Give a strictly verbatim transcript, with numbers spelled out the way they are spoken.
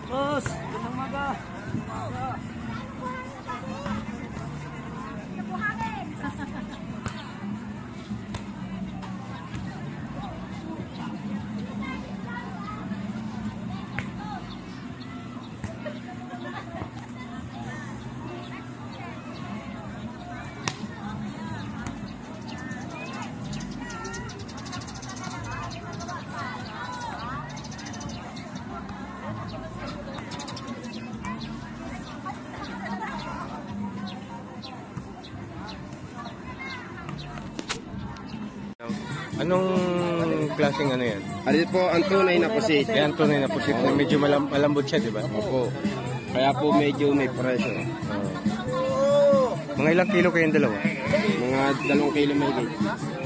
Boss, ganang maga. Maga. Anong klaseng ano yan? Ano po, ang tunay na pusit. Yan, tunay na pusit. Oh. Medyo malam malambot siya, di ba? Opo. Kaya po medyo may presyo. Oh. Mga ilang kilo kayong dalawa? Mga dalawang kilo may higit.